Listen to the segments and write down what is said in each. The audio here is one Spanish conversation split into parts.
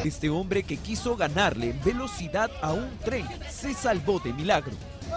Este hombre que quiso ganarle en velocidad a un tren se salvó de milagro.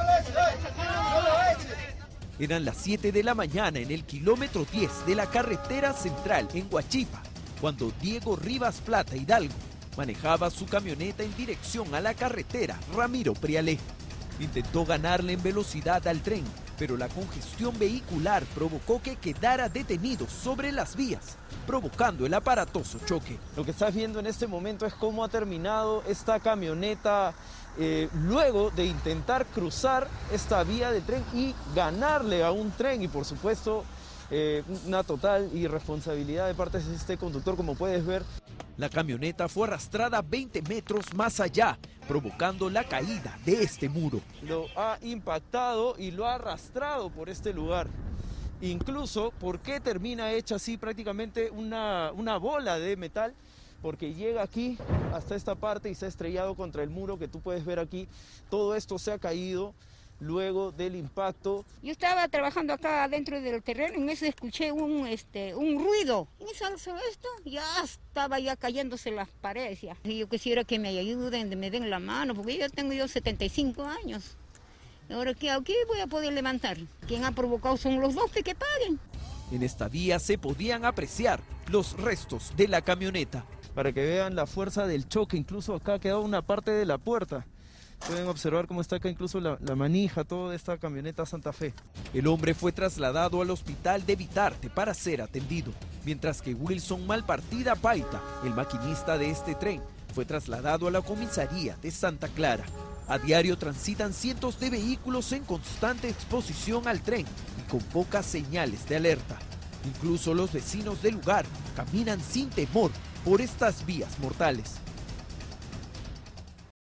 Eran las 7 de la mañana en el kilómetro 10 de la carretera central en Huachipa, cuando Diego Rivas Plata Hidalgo manejaba su camioneta en dirección a la carretera Ramiro Prialé. Intentó ganarle en velocidad al tren, pero la congestión vehicular provocó que quedara detenido sobre las vías, provocando el aparatoso choque. Lo que estás viendo en este momento es cómo ha terminado esta camioneta luego de intentar cruzar esta vía de tren y ganarle a un tren, y por supuesto una total irresponsabilidad de parte de este conductor, como puedes ver. La camioneta fue arrastrada 20 metros más allá, provocando la caída de este muro. Lo ha impactado y lo ha arrastrado por este lugar. Incluso, ¿por qué termina hecha así prácticamente una bola de metal? Porque llega aquí hasta esta parte y se ha estrellado contra el muro que tú puedes ver aquí. Todo esto se ha caído luego del impacto. Yo estaba trabajando acá dentro del terreno y en eso escuché un ruido. Y esto ya estaba ya cayéndose las paredes. Ya. Y yo quisiera que me ayuden, me den la mano, porque yo tengo 75 años. Ahora, ¿qué voy a poder levantar? Quien ha provocado son los dos que paguen. En esta vía se podían apreciar los restos de la camioneta. Para que vean la fuerza del choque, incluso acá ha quedado una parte de la puerta. Pueden observar cómo está acá incluso la manija, toda esta camioneta Santa Fe. El hombre fue trasladado al hospital de Vitarte para ser atendido, mientras que Wilson Malpartida Paita, el maquinista de este tren, fue trasladado a la comisaría de Santa Clara. A diario transitan cientos de vehículos en constante exposición al tren y con pocas señales de alerta. Incluso los vecinos del lugar caminan sin temor por estas vías mortales.